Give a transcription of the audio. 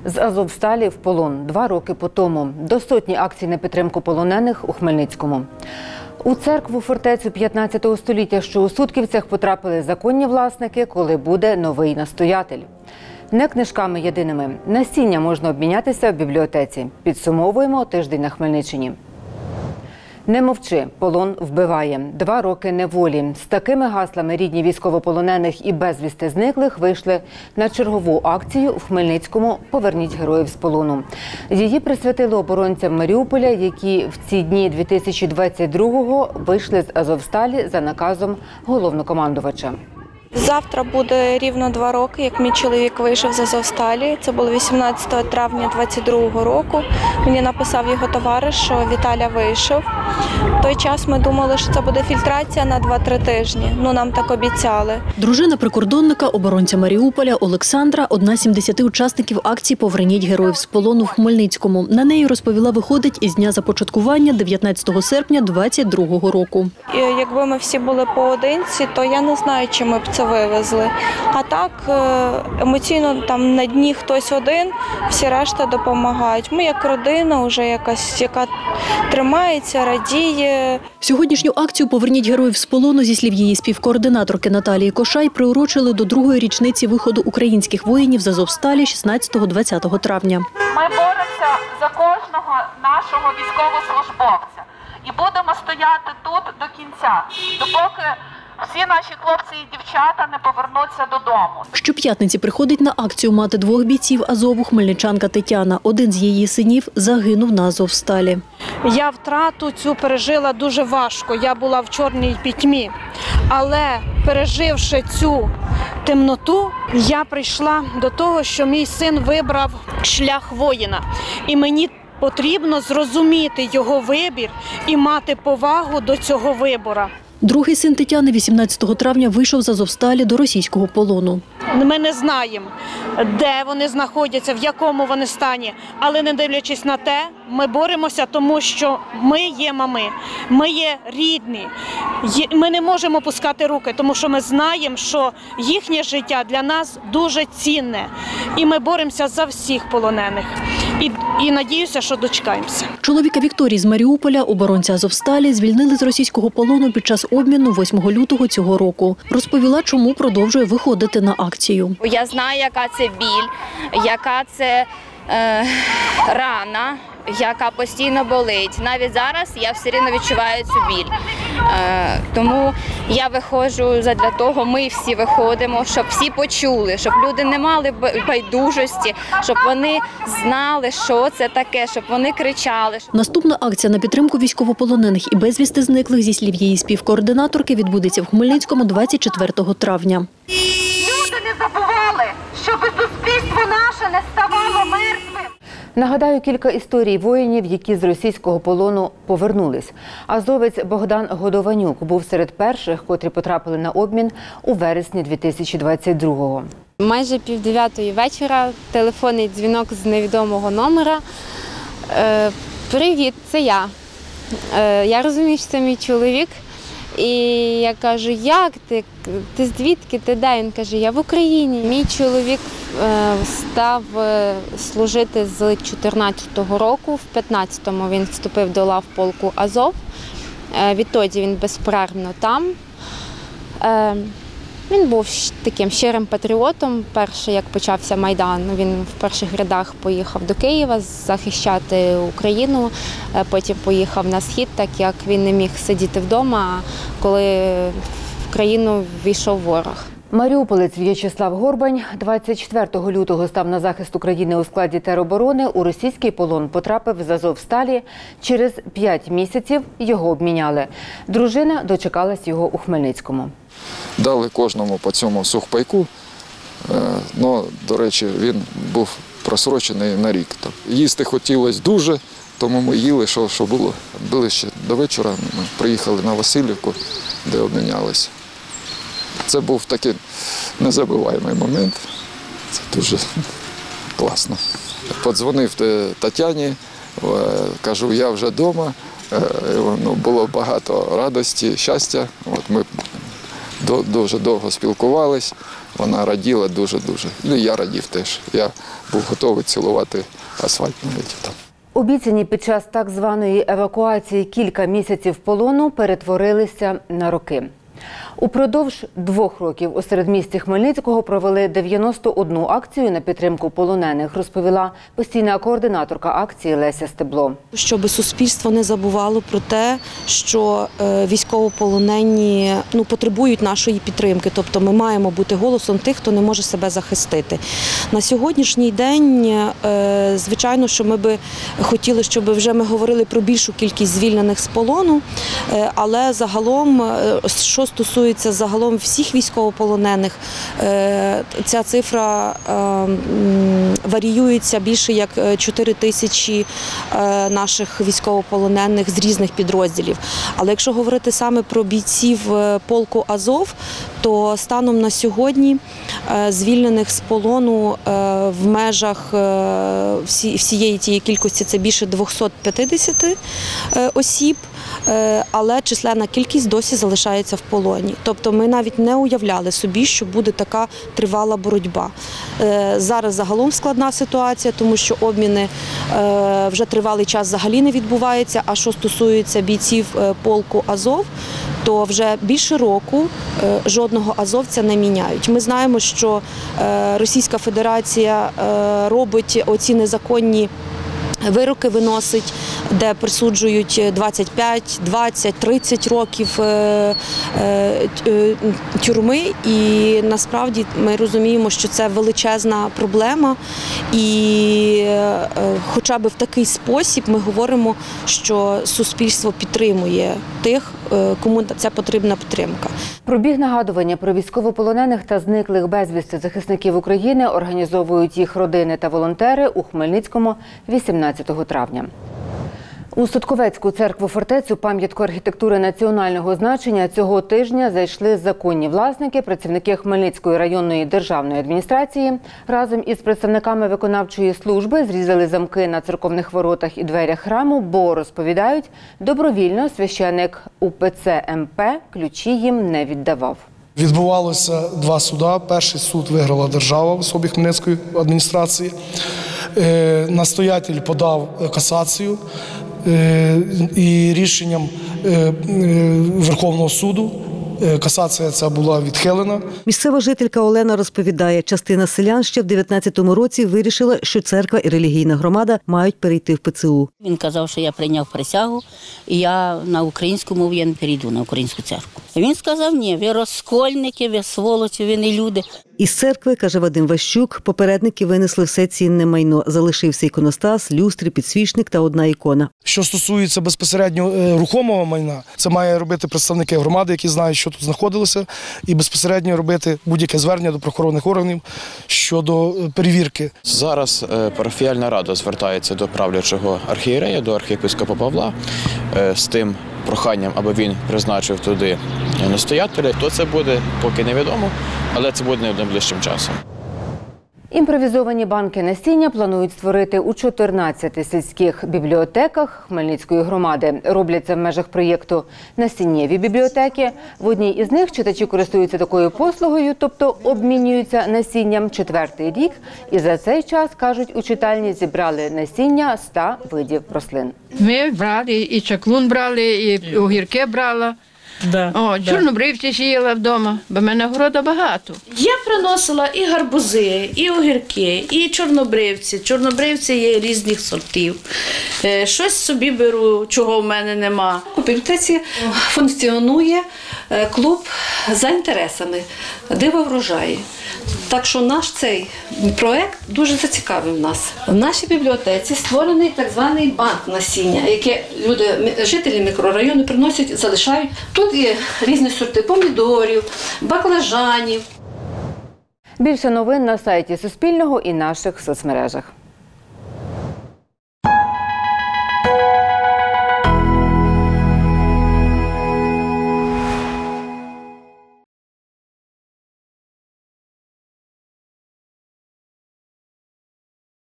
З Азовсталі в полон 2 роки по тому. До сотні акцій на підтримку полонених у Хмельницькому. У церкву-фортецю 15 століття, що у Сутківцях, потрапили законні власники, коли буде новий настоятель. Не книжками єдиними. Насіння можна обмінятися в бібліотеці. Підсумовуємо тиждень на Хмельниччині. Не мовчи, полон вбиває. 2 роки неволі. З такими гаслами рідні військовополонених і безвісти зниклих вийшли на чергову акцію в Хмельницькому «Поверніть героїв з полону». Її присвятили оборонцям Маріуполя, які в ці дні 2022-го вийшли з Азовсталі за наказом головнокомандувача. Завтра буде рівно 2 роки, як мій чоловік вийшов з Азовсталі. Це було 18 травня 2022 року. Мені написав його товариш, що Віталя вийшов. В той час ми думали, що це буде фільтрація на 2-3 тижні. Нам так обіцяли. Дружина прикордонника, оборонця Маріуполя Олександра – одна з 70 учасників акції «Поверніть героїв з полону» в Хмельницькому. На неї, розповіла, виходить із дня започаткування 19 серпня 2022 року. Якби ми всі були поодинці, то я не знаю, чи ми б це вивезли. А так, емоційно там на дні хтось один, всі решта допомагають. Ми як родина вже якась, яка тримається, радіє. Сьогоднішню акцію «Поверніть героїв з полону», зі слів її співкоординаторки Наталії Кошай, приурочили до 2-ї річниці виходу українських воїнів з Азовсталі 16-20 травня. Ми боремося за кожного нашого військовослужбовця і будемо стояти тут до кінця, допоки всі наші хлопці і дівчата не повернуться додому. Щоп'ятниці приходить на акцію мати 2 бійців Азову, хмельничанка Тетяна. Один з її синів загинув на Азовсталі. Я втрату цю пережила дуже важко. Я була в чорній пітьмі. Але переживши цю темноту, я прийшла до того, що мій син вибрав шлях воїна. І мені потрібно зрозуміти його вибір і мати повагу до цього вибору. Другий син Тетяни 18 травня вийшов з Азовсталі до російського полону. Ми не знаємо, де вони знаходяться, в якому вони стані, але не дивлячись на те, ми боремося, тому що ми є мами, ми є рідні. Ми не можемо пускати руки, тому що ми знаємо, що їхнє життя для нас дуже цінне. І ми боремося за всіх полонених. І надіюся, що дочекаємося. Чоловіка Вікторії з Маріуполя, оборонця Азовсталі, звільнили з російського полону під час обміну 8 лютого цього року. Розповіла, чому продовжує виходити на акцію. Я знаю, яка це біль, яка це рана, яка постійно болить. Навіть зараз я все рівно відчуваю цю біль. Тому я виходжу задля того, ми всі виходимо, щоб всі почули, щоб люди не мали байдужості, щоб вони знали, що це таке, щоб вони кричали. Наступна акція на підтримку військовополонених і безвісти зниклих, зі слів її співкоординаторки, відбудеться в Хмельницькому 24 травня. Люди не забували, щоб суспільство наше не ставало мертвим. Нагадаю кілька історій воїнів, які з російського полону повернулись. Азовець Богдан Годованюк був серед перших, котрі потрапили на обмін у вересні 2022-го. Майже 8:30 вечора телефонний дзвінок з невідомого номера. «Привіт, це я». Я розумію, що це мій чоловік. І я кажу, як ти? Ти звідки? Ти де? Він каже, я в Україні. Мій чоловік став служити з 14-го року, в 15-му він вступив до лав полку Азов. Відтоді він безперервно там. Він був таким щирим патріотом. Перший, як почався Майдан, він в перших рядах поїхав до Києва захищати Україну, потім поїхав на схід, так як він не міг сидіти вдома, коли в країну ввійшов ворог. Маріуполець В'ячеслав Горбань 24 лютого став на захист України у складі тероборони. У російський полон потрапив з Азовсталі. Через 5 місяців його обміняли. Дружина дочекалась його у Хмельницькому. Дали кожному по цьому сухпайку. До речі, він був просрочений на рік. Їсти хотілося дуже, тому ми їли, що було. Були ще до вечора, ми приїхали на Васильівку, де обмінялися. Це був такий незабуваємий момент. Це дуже класно. Подзвонив Тетяні, кажу, я вже вдома. Було багато радості, щастя. Ми дуже довго спілкувались. вона раділа дуже-дуже. І я радів теж. Я був готовий цілувати асфальт навіть там. Обіцяні під час так званої евакуації кілька місяців полону перетворилися на роки. Упродовж 2 років у середмісті Хмельницького провели 91 акцію на підтримку полонених, розповіла постійна координаторка акції Леся Стебло. Щоб суспільство не забувало про те, що військовополонені потребують нашої підтримки. Тобто ми маємо бути голосом тих, хто не може себе захистити. На сьогоднішній день, звичайно, що ми би хотіли, щоб вже ми говорили про більшу кількість звільнених з полону, але загалом, що стосується загалом всіх військовополонених, ця цифра варіюється більше як 4 тисячі наших військовополонених з різних підрозділів. Але якщо говорити саме про бійців полку «Азов», то станом на сьогодні звільнених з полону в межах всієї тієї кількості це більше 250 осіб, але численна кількість досі залишається в полоні. Тобто ми навіть не уявляли собі, що буде така тривала боротьба. Зараз загалом складна ситуація, тому що обміни вже тривалий час взагалі не відбуваються, а що стосується бійців полку «Азов», то вже більше року жодного азовця не міняють. Ми знаємо, що Російська Федерація робить оці незаконні вироки виносить, де присуджують 25, 20, 30 років тюрми. І насправді ми розуміємо, що це величезна проблема. І хоча б в такий спосіб ми говоримо, що суспільство підтримує тих, кому ця потрібна підтримка. Пробіг нагадування про військовополонених та зниклих безвісти захисників України організовують їх родини та волонтери у Хмельницькому 18 травня. У Сотковецьку церкву-фортецю, пам'ятку архітектури національного значення, цього тижня зайшли законні власники, працівники Хмельницької районної державної адміністрації. Разом із представниками виконавчої служби зрізали замки на церковних воротах і дверях храму, бо, розповідають, добровільно священик УПЦ МП ключі їм не віддавав. Відбувалося 2 суда. Перший суд виграла держава в особі Хмельницької адміністрації. Настоятель подав касацію і рішенням Верховного суду касація ця була відхилена. Місцева жителька Олена розповідає, частина селян ще в 19-му році вирішила, що церква і релігійна громада мають перейти в ПЦУ. Він казав, що я прийняв присягу, і я на українську мову я не перейду, на українську церкву. Він сказав, ні, ви розкольники, ви сволочі, ви не люди. Із церкви, каже Вадим Ващук, попередники винесли все цінне майно. Залишився іконостас, люстри, підсвічник та одна ікона. Що стосується безпосередньо рухомого майна, це має робити представники громади, які знають, що тут знаходилося, і безпосередньо робити будь-яке звернення до правоохоронних органів щодо перевірки. Зараз парафіяльна рада звертається до правлячого архієрея, до архієпископа Павла з тим проханням, аби він призначив туди настоятеля. То це буде, поки невідомо, але це буде найближчим часом. Імпровізовані банки насіння планують створити у 14 сільських бібліотеках Хмельницької громади. Роблять це в межах проєкту «Насіннєві бібліотеки». В одній із них читачі користуються такою послугою, тобто обмінюються насінням 4-й рік. І за цей час, кажуть, у читальні зібрали насіння 100 видів рослин. Ми брали, і чаклун брали, і огірки брала. Чорнобривці сіяла вдома, бо в мене города багато. Я приносила і гарбузи, і огірки, і чорнобривці. Чорнобривці є різних сортів. Щось собі беру, чого в мене нема. У бібліотеці функціонує клуб за інтересами «Диво врожаї». Так що наш цей проект дуже зацікавив нас. В нашій бібліотеці створений так званий банк насіння, яке жителі мікрорайону приносять, залишають. Тут є різні сорти помідорів, баклажанів. Більше новин на сайті Суспільного і наших соцмережах.